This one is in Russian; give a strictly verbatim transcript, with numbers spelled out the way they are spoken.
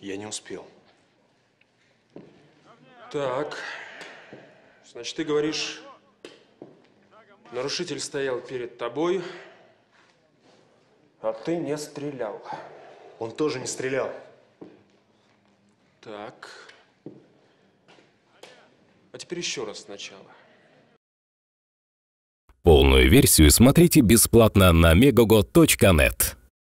Я не успел. Так, значит, ты говоришь, нарушитель стоял перед тобой, а ты не стрелял. Он тоже не стрелял. Так. А теперь еще раз сначала. Полную версию смотрите бесплатно на мегого точка нет.